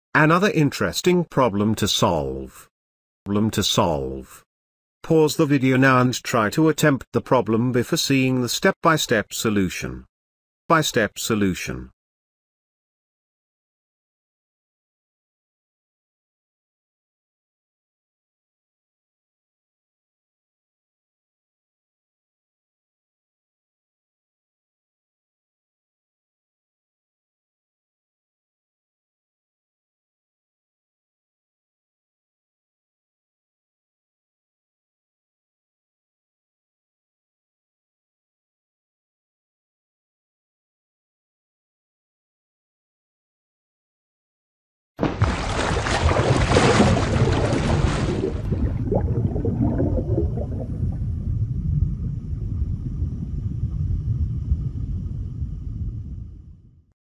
Another interesting problem to solve. Pause the video now and try to attempt the problem before seeing the step-by-step solution. Step-by-step solution.